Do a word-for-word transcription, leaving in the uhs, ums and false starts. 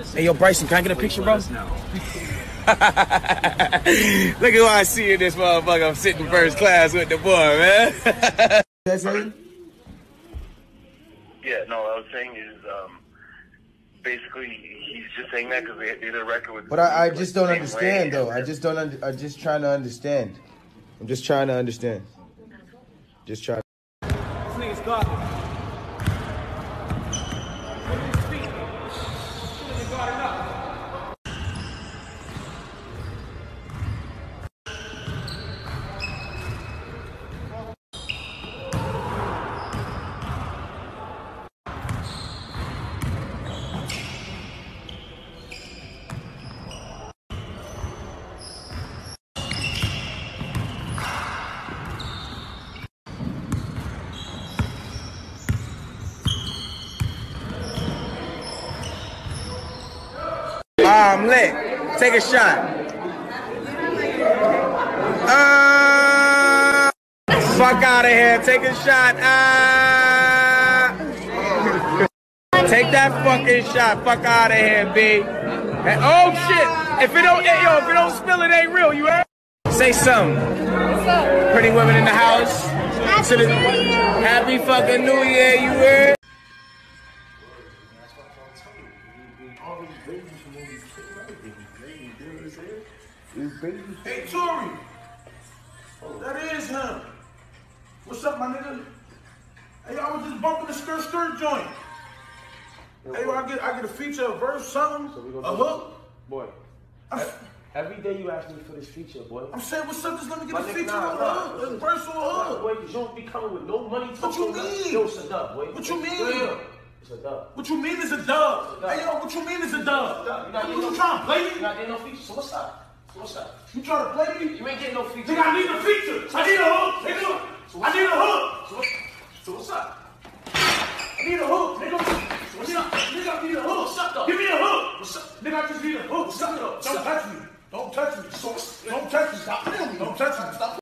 Hey, yo, Bryson, can I get a picture, bro? Look at who I see in this motherfucker. I'm sitting first class with the boy, man. That's it? Yeah, no, what I was saying is, um, basically, he's just saying that because they did a record with. But I, I just don't understand, though. I just don't. Under, I'm just trying to understand. I'm just trying to understand. Just trying. This nigga's garbage. Look at his feet. Shouldn't have got enough. I'm lit. Take a shot. Uh, fuck out of here. Take a shot. Uh, take that fucking shot. Fuck out of here, B. And, oh shit. If it don't, yo, if it don't spill, it ain't real. You heard? Say something. What's up? Pretty women in the house. Happy New Year. Happy fucking New Year. You heard? Hey, Tory. That is him. What's up, my nigga? Hey, I was just bumping the skirt skirt joint. Hey, well, I get I get a feature, a verse, something, so we a hook. Boy, I'm, every day you ask me for this feature, boy. I'm saying, what's up? Just let me get My a nigga, feature, nah, a nah, hook, a verse or a hook. Boy, you don't be coming with no money. What you mean? Yo, it's a dub, boy. What you mean? Real. It's a dub. What you mean is a dub? Hey, yo, what you mean is a dub? You're not What getting you no, trying to play me? You're not getting no feature, so what's up? So what's up? You trying to play me? You ain't getting no feature. Nigga, I need a feature. I need a hook, nigga. I need a hook. So, what, so what's up? I need a hook, nigga. So what's up? Nigga, I need a hook. What's up, though? Give me a hook. What's up? Nigga, I just need a hook. What's up, though? Don't touch me. Don't touch me. Don't touch me. Stop playing me. Don't touch me. Stop.